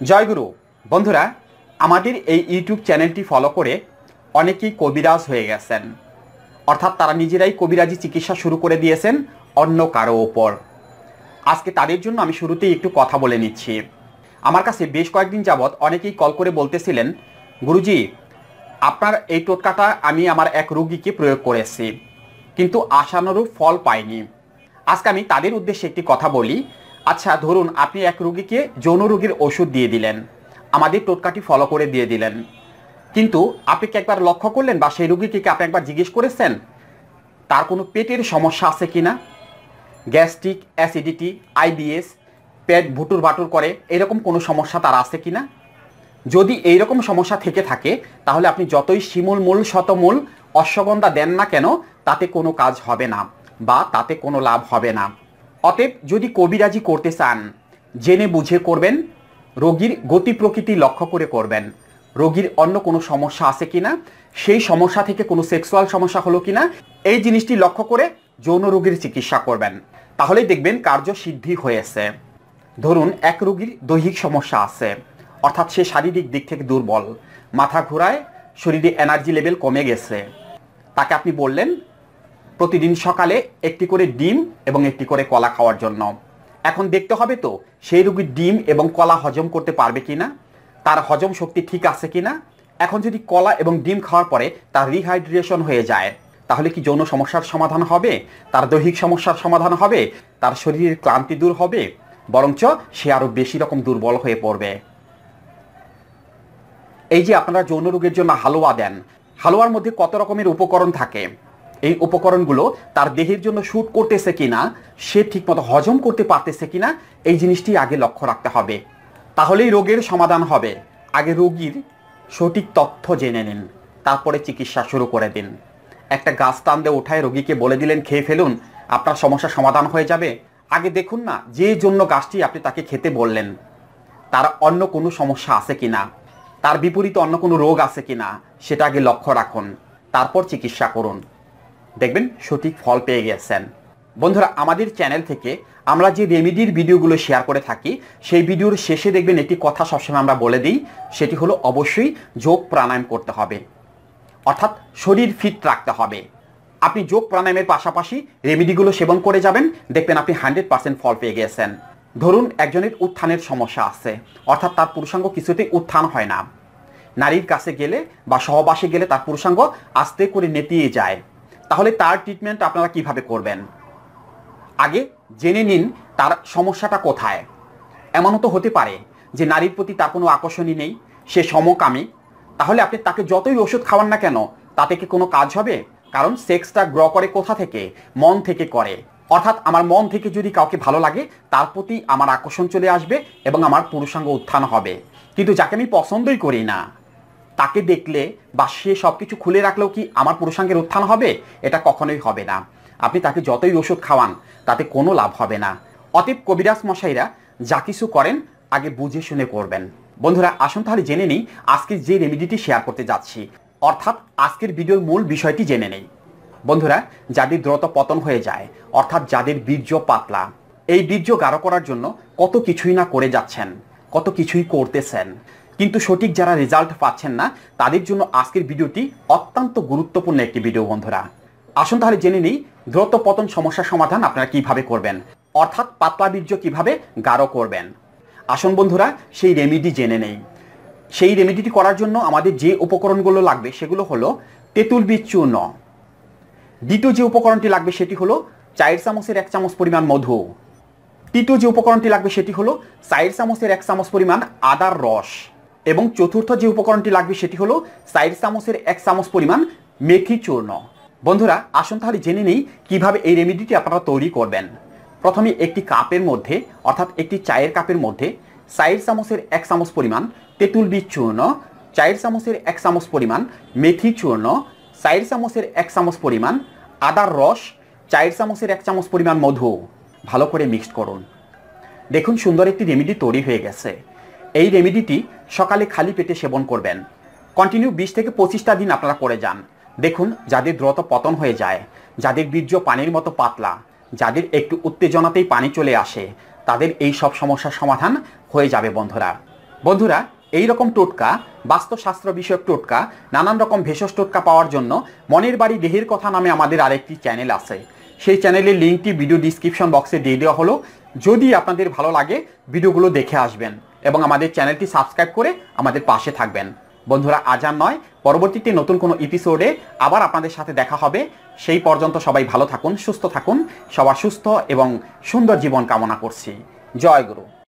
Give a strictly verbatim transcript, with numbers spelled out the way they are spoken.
জয়গুরু বন্ধুরা, আমাদের এই ইউটিউব চ্যানেলটি ফলো করে অনেকেই কবিরাজ হয়ে গেছেন, অর্থাৎ তারা নিজেরাই কবিরাজি চিকিৎসা শুরু করে দিয়েছেন অন্য কারো ওপর। আজকে তাদের জন্য আমি শুরুতেই একটু কথা বলে নিচ্ছি। আমার কাছে বেশ কয়েকদিন যাবৎ অনেকেই কল করে বলতেছিলেন, গুরুজি আপনার এই টোটকাটা আমি আমার এক রোগীকে প্রয়োগ করেছি, কিন্তু আশানুরূপ ফল পাইনি। আজকে আমি তাদের উদ্দেশ্যে একটি কথা বলি। আচ্ছা, ধরুন আপনি এক রোগীকে যৌন রোগীর ওষুধ দিয়ে দিলেন, আমাদের টোটকাটি ফলো করে দিয়ে দিলেন, কিন্তু আপনি কি একবার লক্ষ্য করলেন বা সেই রোগীকে কি আপনি একবার জিজ্ঞেস করেছেন তার কোনো পেটের সমস্যা আছে কিনা? গ্যাস্ট্রিক, অ্যাসিডিটি, আইবিএস, পেট ভুটুর ভাটুর করে, এরকম কোনো সমস্যা তার আছে কিনা? যদি এইরকম সমস্যা থেকে থাকে তাহলে আপনি যতই শিমুল মূল শতমূল অশ্বগন্ধা দেন না কেন, তাতে কোনো কাজ হবে না বা তাতে কোনো লাভ হবে না। অতএব যদি কবিরাজি করতে চান, জেনে বুঝে করবেন, রোগীর গতি প্রকৃতি লক্ষ্য করে করবেন, রোগীর অন্য কোনো সমস্যা আছে কিনা, সেই সমস্যা থেকে কোনো সেক্সুয়াল সমস্যা হলো কিনা, এই জিনিসটি লক্ষ্য করে যৌন রোগীর চিকিৎসা করবেন, তাহলেই দেখবেন কার্য সিদ্ধি হয়েছে। ধরুন এক রোগীর দৈহিক সমস্যা আছে, অর্থাৎ সে শারীরিক দিক থেকে দুর্বল, মাথা ঘোরায়, শরীরে এনার্জি লেভেল কমে গেছে। তাকে আপনি বললেন প্রতিদিন সকালে একটি করে ডিম এবং একটি করে কলা খাওয়ার জন্য। এখন দেখতে হবে তো সেই রোগী ডিম এবং কলা হজম করতে পারবে কিনা, তার হজম শক্তি ঠিক আছে কিনা। এখন যদি কলা এবং ডিম খাওয়ার পরে তার রিহাইড্রেশন হয়ে যায়, তাহলে কি যৌন সমস্যার সমাধান হবে, তার দৈহিক সমস্যার সমাধান হবে, তার শরীরের ক্লান্তি দূর হবে? বরঞ্চ সে আরো বেশি রকম দুর্বল হয়ে পড়বে। এই যে আপনারা যৌন রোগের জন্য হালুয়া দেন, হালুয়ার মধ্যে কত রকমের উপকরণ থাকে, এই উপকরণগুলো তার দেহের জন্য শ্যুট করতেছে কিনা, সে ঠিকমতো হজম করতে পারতেছে কিনা, এই জিনিসটি আগে লক্ষ্য রাখতে হবে, তাহলেই রোগের সমাধান হবে। আগে রোগীর সঠিক তথ্য জেনে নিন, তারপরে চিকিৎসা শুরু করে দিন। একটা গাছ টান দিয়ে ওঠায় রোগীকে বলে দিলেন খেয়ে ফেলুন, আপনার সমস্যার সমাধান হয়ে যাবে। আগে দেখুন না যে জন্য গাছটি আপনি তাকে খেতে বললেন তার অন্য কোনো সমস্যা আছে কিনা, তার বিপরীতে অন্য কোনো রোগ আছে কিনা, সেটা আগে লক্ষ্য রাখুন, তারপর চিকিৎসা করুন, দেখবেন সঠিক ফল পেয়ে গেছেন। বন্ধুরা, আমাদের চ্যানেল থেকে আমরা যে রেমেডির ভিডিওগুলো শেয়ার করে থাকি, সেই ভিডিওর শেষে দেখবেন একটি কথা সবসময় আমরা বলে দিই, সেটি হলো অবশ্যই যোগ প্রাণায়াম করতে হবে, অর্থাৎ শরীর ফিট রাখতে হবে। আপনি যোগ প্রাণায়ামের পাশাপাশি রেমেডিগুলো সেবন করে যাবেন, দেখবেন আপনি হান্ড্রেড পার্সেন্ট ফল পেয়ে গেছেন। ধরুন একজনের উত্থানের সমস্যা আছে, অর্থাৎ তার পুরুষাঙ্গ কিছুতেই উত্থান হয় না, নারীর কাছে গেলে বা সহবাসে গেলে তার পুরুষাঙ্গ আস্তে করে নেতিয়ে যায়, তাহলে তার ট্রিটমেন্ট আপনারা কিভাবে করবেন? আগে জেনে নিন তার সমস্যাটা কোথায়। এমনও তো হতে পারে যে নারীর প্রতি তার কোনো আকর্ষণই নেই, সে সমকামী, তাহলে আপনি তাকে যতই ওষুধ খাওয়ান না কেন তাতে কি কোনো কাজ হবে? কারণ সেক্সটা গ্র করে কোথা থেকে? মন থেকে করে। অর্থাৎ আমার মন থেকে যদি কাউকে ভালো লাগে তার প্রতি আমার আকর্ষণ চলে আসবে এবং আমার পুরুষাঙ্গ উত্থান হবে। কিন্তু যাকে আমি পছন্দই করি না, তাকে দেখলে বা সে সব কিছু খুলে রাখলেও কি আমার পুরুষাঙ্গের উত্থান হবে? এটা কখনোই হবে না। আপনি তাকে যতই ওষুধ খাওয়ান তাতে কোনো লাভ হবে না। অতএব কবিরাজ মশাইরা যা কিছু করেন আগে বুঝে শুনে করবেন। বন্ধুরা, আসুন তাহলে জেনে নেই আজকে যে রেমেডিটি শেয়ার করতে যাচ্ছি, অর্থাৎ আজকের ভিডিওর মূল বিষয়টি জেনে নেই। বন্ধুরা, যাদের দ্রুত পতন হয়ে যায়, অর্থাৎ যাদের বীর্য পাতলা, এই বীর্য গাঢ় করার জন্য কত কিছুই না করে যাচ্ছেন, কত কিছুই করতেছেন, কিন্তু সঠিক যারা রেজাল্ট পাচ্ছেন না, তাদের জন্য আজকের ভিডিওটি অত্যন্ত গুরুত্বপূর্ণ একটি ভিডিও। বন্ধুরা, আসুন তাহলে জেনে নিই দ্রুত পতন সমস্যার সমাধান আপনারা কিভাবে করবেন, অর্থাৎ পাতলা বীর্য কিভাবে গাঢ় করবেন। আসুন বন্ধুরা সেই রেমেডি জেনে নেই। সেই রেমেডিটি করার জন্য আমাদের যে উপকরণগুলো লাগবে সেগুলো হলো তেঁতুল বীজ চূর্ণ। দ্বিতীয় যে উপকরণটি লাগবে সেটি হলো চায়ের চামচের এক চামচ পরিমাণ মধু। তৃতীয় যে উপকরণটি লাগবে সেটি হলো চায়ের চামচের এক চামচ পরিমাণ আদার রস। এবং চতুর্থ যে উপকরণটি লাগবে সেটি হলো চায়ের চামচের এক চামচ পরিমাণ মেথি চূর্ণ। বন্ধুরা, আসুন তাহলে জেনে নেই কিভাবে এই রেমেডিটি আপনারা তৈরি করবেন। প্রথমে একটি কাপের মধ্যে, অর্থাৎ একটি চায়ের কাপের মধ্যে চায়ের চামচের এক চামচ পরিমাণ তেঁতুল বীজ চূর্ণ, চায়ের চামচের এক চামচ পরিমাণ মেথি চূর্ণ, চায়ের চামচের এক চামচ পরিমাণ আদার রস, চায়ের চামচের এক চামচ পরিমাণ মধু ভালো করে মিক্সড করুন। দেখুন সুন্দর একটি রেমেডি তৈরি হয়ে গেছে। এই রেমেডিটি সকালে খালি পেটে সেবন করবেন। কন্টিনিউ বিশ থেকে পঁচিশটা দিন আপনারা করে যান। দেখুন যাদের দ্রুত পতন হয়ে যায়, যাদের বীর্য পানির মতো পাতলা, যাদের একটু উত্তেজনাতেই পানি চলে আসে, তাদের এই সব সমস্যার সমাধান হয়ে যাবে। বন্ধুরা, বন্ধুরা, এই রকম টোটকা, বাস্তুশাস্ত্র বিষয়ক টোটকা, নানান রকম ভেষজ টোটকা পাওয়ার জন্য মনের বাড়ি দেহের কথা নামে আমাদের আরেকটি চ্যানেল আছে। সেই চ্যানেলের লিঙ্কটি ভিডিও ডিসক্রিপশন বক্সে দিয়ে দেওয়া হলো। যদি আপনাদের ভালো লাগে ভিডিওগুলো দেখে আসবেন এবং আমাদের চ্যানেলটি সাবস্ক্রাইব করে আমাদের পাশে থাকবেন। বন্ধুরা, আজ আর নয়, পরবর্তীতে নতুন কোনো এপিসোডে আবার আপনাদের সাথে দেখা হবে। সেই পর্যন্ত সবাই ভালো থাকুন, সুস্থ থাকুন। সবার সুস্থ এবং সুন্দর জীবন কামনা করছি। জয় গুরু।